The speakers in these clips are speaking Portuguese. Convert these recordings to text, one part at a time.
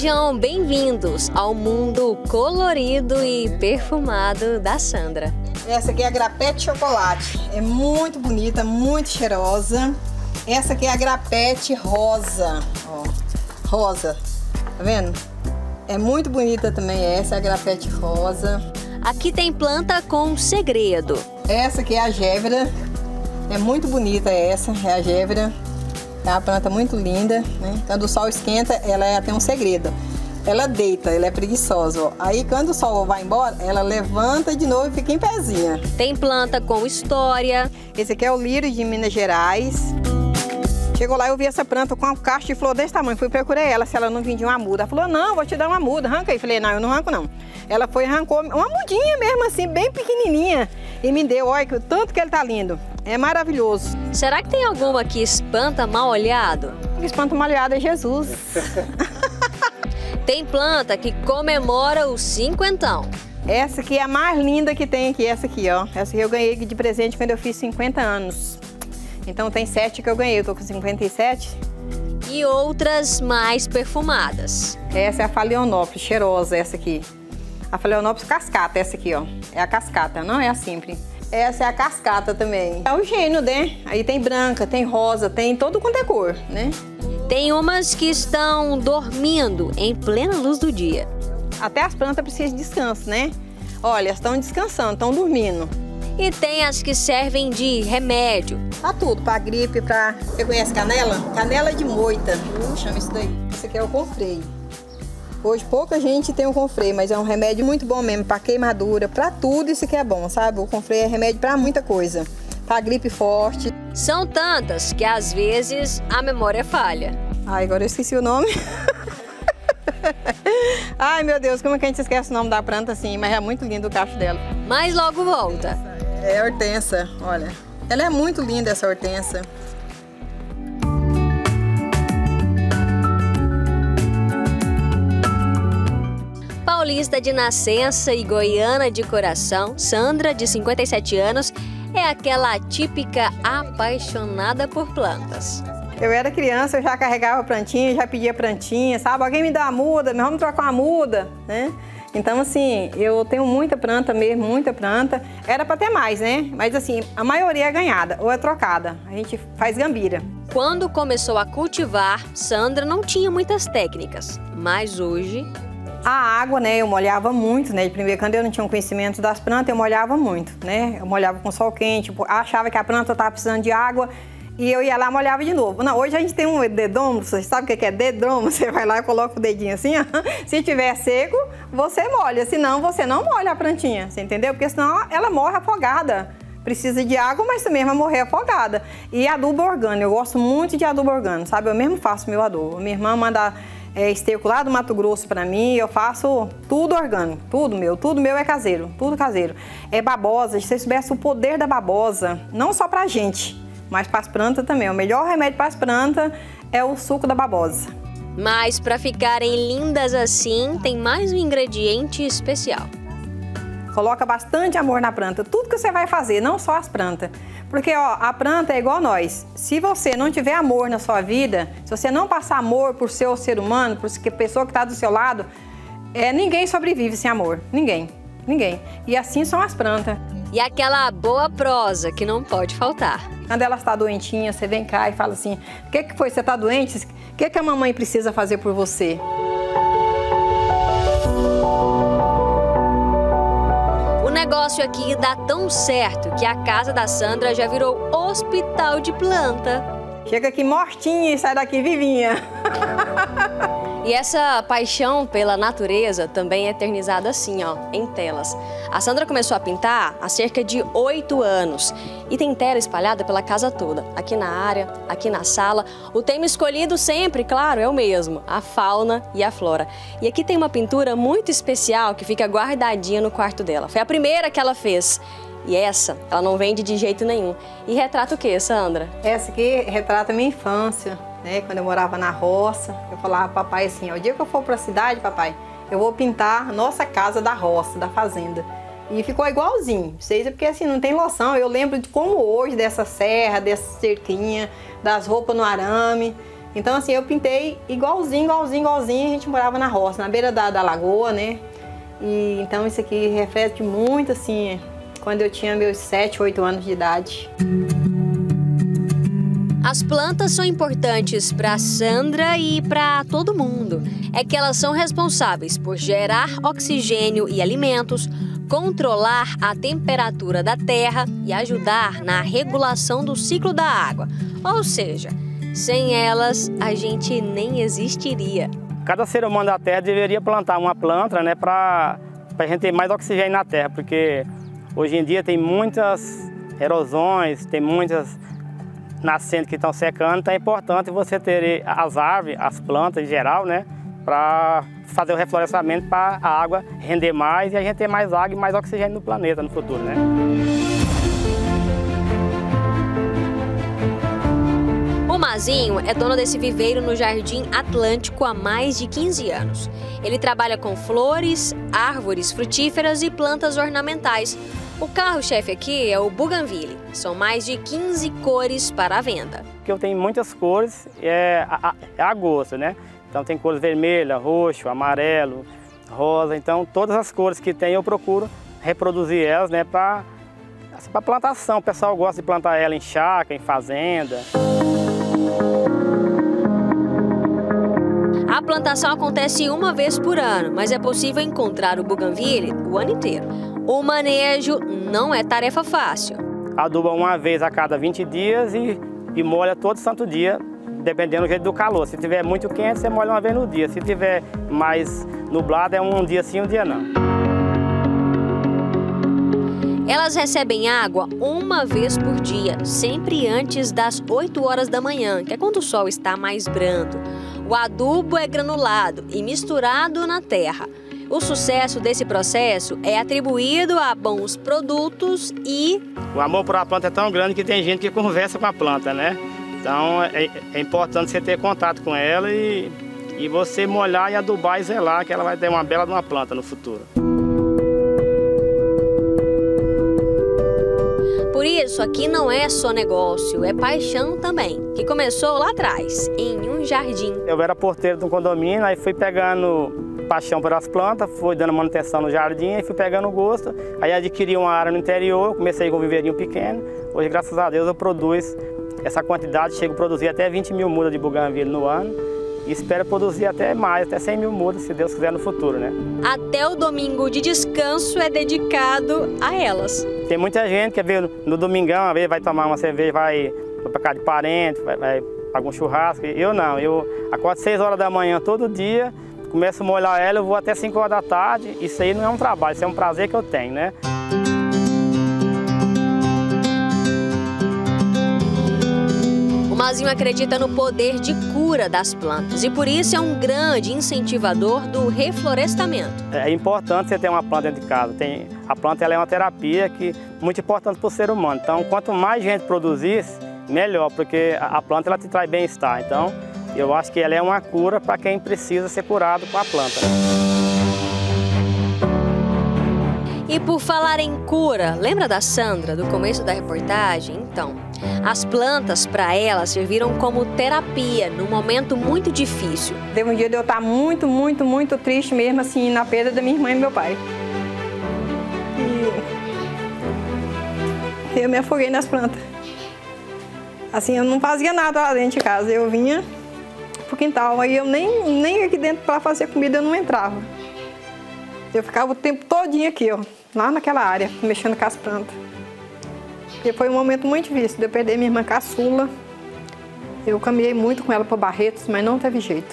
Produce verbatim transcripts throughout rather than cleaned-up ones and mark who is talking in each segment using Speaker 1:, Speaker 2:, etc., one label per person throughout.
Speaker 1: Sejam bem-vindos ao mundo colorido e perfumado da Sandra.
Speaker 2: Essa aqui é a grapete chocolate, é muito bonita, muito cheirosa. Essa aqui é a grapete rosa, ó, rosa, tá vendo? É muito bonita também essa, é a grapete rosa.
Speaker 1: Aqui tem planta com segredo.
Speaker 2: Essa aqui é a gévera, é muito bonita essa, é a gévera. É uma planta muito linda, né? Quando o sol esquenta, ela é, tem um segredo. Ela deita, ela é preguiçosa, ó. Aí quando o sol vai embora, ela levanta de novo e fica em pezinha.
Speaker 1: Tem planta com história.
Speaker 2: Esse aqui é o lírio de Minas Gerais. Chegou lá, eu vi essa planta com uma caixa de flor desse tamanho. Fui procurar ela, se ela não vendia uma muda. Ela falou, não, vou te dar uma muda, arranca aí. Falei, não, eu não arranco não. Ela foi e arrancou uma mudinha mesmo assim, bem pequenininha. E me deu, olha, o tanto que ele tá lindo. É maravilhoso.
Speaker 1: Será que tem alguma que espanta mal olhado?
Speaker 2: O que espanta mal olhado é Jesus.
Speaker 1: Tem planta que comemora o cinquentão.
Speaker 2: Essa aqui é a mais linda que tem aqui, essa aqui, ó. Essa aqui eu ganhei de presente quando eu fiz cinquenta anos. Então tem sete que eu ganhei, eu tô com cinquenta e sete.
Speaker 1: E outras mais perfumadas.
Speaker 2: Essa é a Phalaenopsis, cheirosa, essa aqui. A Phalaenopsis cascata, essa aqui, ó. É a cascata, não é a simples. Essa é a cascata também. É o gênio, né? Aí tem branca, tem rosa, tem todo quanto é cor, né?
Speaker 1: Tem umas que estão dormindo em plena luz do dia.
Speaker 2: Até as plantas precisam de descanso, né? Olha, estão descansando, estão dormindo.
Speaker 1: E tem as que servem de remédio.
Speaker 2: Tá tudo, pra gripe, pra... Você conhece canela? Canela de moita, chama isso daí. Esse aqui é o confrei. Hoje pouca gente tem o confrei, mas é um remédio muito bom mesmo, pra queimadura, pra tudo isso que é bom, sabe? O confrei é remédio pra muita coisa. Pra gripe forte.
Speaker 1: São tantas que às vezes a memória falha.
Speaker 2: Ai, agora eu esqueci o nome. Ai, meu Deus, como é que a gente esquece o nome da planta assim? Mas é muito lindo o cacho dela.
Speaker 1: Mas logo volta.
Speaker 2: É hortensa, olha. Ela é muito linda, essa hortensa.
Speaker 1: Paulista de nascença e goiana de coração, Sandra, de cinquenta e sete anos, é aquela típica apaixonada por plantas.
Speaker 2: Eu era criança, eu já carregava plantinha, já pedia plantinha, sabe? Alguém me dá uma muda, vamos trocar uma muda, né? Então, assim, eu tenho muita planta mesmo, muita planta. Era para ter mais, né? Mas, assim, a maioria é ganhada ou é trocada. A gente faz gambira.
Speaker 1: Quando começou a cultivar, Sandra não tinha muitas técnicas, mas hoje...
Speaker 2: A água, né, eu molhava muito, né, de primeiro, quando eu não tinha um conhecimento das plantas, eu molhava muito, né, eu molhava com sol quente, achava que a planta estava precisando de água e eu ia lá e molhava de novo. Não, hoje a gente tem um dedômetro, você sabe o que é dedômetro? Você vai lá e coloca o dedinho assim, ó. Se tiver seco, você molha, senão você não molha a plantinha, você entendeu? Porque senão ela morre afogada. Precisa de água, mas também vai morrer afogada. E adubo orgânico, eu gosto muito de adubo orgânico, sabe? Eu mesmo faço meu adubo. Minha irmã manda... É, esterco lá do Mato Grosso pra mim, eu faço tudo orgânico, tudo meu, tudo meu é caseiro, tudo caseiro. É babosa, se você soubesse o poder da babosa, não só pra gente, mas pras plantas também. O melhor remédio pras plantas é o suco da babosa.
Speaker 1: Mas para ficarem lindas assim, tem mais um ingrediente especial.
Speaker 2: Coloca bastante amor na planta, tudo que você vai fazer, não só as plantas. Porque ó, a planta é igual nós. Se você não tiver amor na sua vida, se você não passar amor por seu ser humano, por a pessoa que está do seu lado, é, ninguém sobrevive sem amor. Ninguém. Ninguém. E assim são as plantas.
Speaker 1: E aquela boa prosa que não pode faltar.
Speaker 2: Quando ela está doentinha, você vem cá e fala assim, o que, que foi? Você está doente? O que, que a mamãe precisa fazer por você?
Speaker 1: O negócio aqui dá tão certo que a casa da Sandra já virou hospital de planta.
Speaker 2: Chega aqui mortinha e sai daqui vivinha.
Speaker 1: E essa paixão pela natureza também é eternizada assim, ó, em telas. A Sandra começou a pintar há cerca de oito anos e tem tela espalhada pela casa toda. Aqui na área, aqui na sala. O tema escolhido sempre, claro, é o mesmo, a fauna e a flora. E aqui tem uma pintura muito especial que fica guardadinha no quarto dela. Foi a primeira que ela fez. E essa, ela não vende de jeito nenhum. E retrata o quê, Sandra?
Speaker 2: Essa aqui retrata a minha infância, né? Quando eu morava na roça, eu falava pro papai assim, ó, o dia que eu for pra cidade, papai, eu vou pintar a nossa casa da roça, da fazenda. E ficou igualzinho, vocês, porque assim, não tem noção, eu lembro de como hoje, dessa serra, dessa cerquinha, das roupas no arame. Então, assim, eu pintei igualzinho, igualzinho, igualzinho. A gente morava na roça, na beira da, da lagoa, né? E então isso aqui reflete muito, assim, quando eu tinha meus sete, oito anos de idade.
Speaker 1: As plantas são importantes para Sandra e para todo mundo. É que elas são responsáveis por gerar oxigênio e alimentos, controlar a temperatura da terra e ajudar na regulação do ciclo da água. Ou seja, sem elas a gente nem existiria.
Speaker 3: Cada ser humano da terra deveria plantar uma planta, né, para a gente ter mais oxigênio na terra, porque hoje em dia tem muitas erosões, tem muitas nascentes que estão secando, então é importante você ter as árvores, as plantas em geral, né, para fazer o reflorestamento para a água render mais e a gente ter mais água e mais oxigênio no planeta no futuro, né?
Speaker 1: O Mazinho é dono desse viveiro no Jardim Atlântico há mais de quinze anos. Ele trabalha com flores, árvores frutíferas e plantas ornamentais. O carro-chefe aqui é o Bougainville. São mais de quinze cores para a venda.
Speaker 3: Eu tenho muitas cores, é a, é a gosto, né? Então tem cores vermelha, roxo, amarelo, rosa. Então todas as cores que tem eu procuro reproduzir elas, né, para assim, para plantação. O pessoal gosta de plantar ela em chácara, em fazenda.
Speaker 1: A plantação acontece uma vez por ano, mas é possível encontrar o Bougainville o ano inteiro. O manejo não é tarefa fácil.
Speaker 3: Aduba uma vez a cada vinte dias e, e molha todo santo dia, dependendo do jeito do calor. Se tiver muito quente, você molha uma vez no dia. Se tiver mais nublado, é um dia sim, um dia não.
Speaker 1: Elas recebem água uma vez por dia, sempre antes das oito horas da manhã, que é quando o sol está mais brando. O adubo é granulado e misturado na terra. O sucesso desse processo é atribuído a bons produtos e...
Speaker 3: O amor por a planta é tão grande que tem gente que conversa com a planta, né? Então é, é importante você ter contato com ela e, e você molhar e adubar e zelar, que ela vai ter uma bela de uma planta no futuro.
Speaker 1: Por isso, aqui não é só negócio, é paixão também, que começou lá atrás, em um jardim.
Speaker 3: Eu era porteiro de um condomínio, aí fui pegando paixão pelas plantas, fui dando manutenção no jardim, aí fui pegando gosto, aí adquiri uma área no interior, comecei com um viveirinho pequeno. Hoje, graças a Deus, eu produzo essa quantidade, chego a produzir até vinte mil mudas de Bougainville no ano e espero produzir até mais, até cem mil mudas, se Deus quiser, no futuro, né?
Speaker 1: Até o domingo de descanso é dedicado a elas.
Speaker 3: Tem muita gente que vê no domingão, às vezes vai tomar uma cerveja, vai para casa de parente, vai, vai para algum churrasco. Eu não, eu acordo seis horas da manhã todo dia, começo a molhar ela, eu vou até cinco horas da tarde. Isso aí não é um trabalho, isso é um prazer que eu tenho, né?
Speaker 1: O Mazinho acredita no poder de cura das plantas e por isso é um grande incentivador do reflorestamento.
Speaker 3: É importante você ter uma planta dentro de casa. Tem, a planta ela é uma terapia que é muito importante para o ser humano. Então, quanto mais gente produzir, melhor, porque a planta ela te traz bem-estar. Então, eu acho que ela é uma cura para quem precisa ser curado com a planta.
Speaker 1: E por falar em cura, lembra da Sandra, do começo da reportagem? Então, as plantas para ela serviram como terapia num momento muito difícil.
Speaker 2: Teve um dia de eu estar muito, muito, muito triste mesmo, assim, na perda da minha irmã e do meu pai. E eu me afoguei nas plantas. Assim, eu não fazia nada lá dentro de casa, eu vinha pro quintal, aí eu nem, nem aqui dentro para fazer comida eu não entrava. Eu ficava o tempo todinho aqui, ó, lá naquela área, mexendo com as plantas. E foi um momento muito difícil de eu perder minha irmã caçula. Eu caminhei muito com ela para Barretos, mas não teve jeito.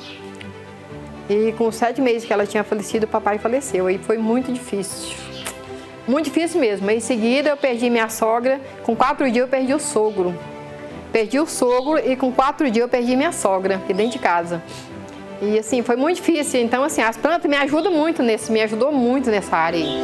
Speaker 2: E com os sete meses que ela tinha falecido, o papai faleceu. Aí foi muito difícil. Muito difícil mesmo. Aí, em seguida eu perdi minha sogra, com quatro dias eu perdi o sogro. Perdi o sogro e com quatro dias eu perdi minha sogra, aqui dentro de casa. E assim, foi muito difícil. Então, assim, as plantas me ajudam muito nesse, me ajudou muito nessa área aí.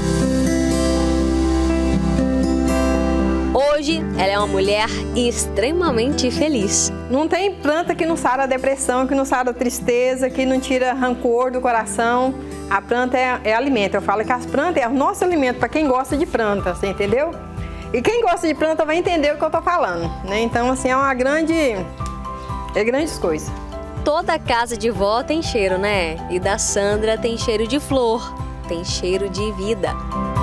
Speaker 1: Hoje, ela é uma mulher extremamente feliz.
Speaker 2: Não tem planta que não sara a depressão, que não sara a tristeza, que não tira rancor do coração. A planta é, é alimento. Eu falo que as plantas é o nosso alimento para quem gosta de planta, você entendeu? E quem gosta de planta vai entender o que eu tô falando, né? Então, assim, é uma grande... É grandes coisas.
Speaker 1: Toda casa de vó tem cheiro, né? E da Sandra tem cheiro de flor, tem cheiro de vida.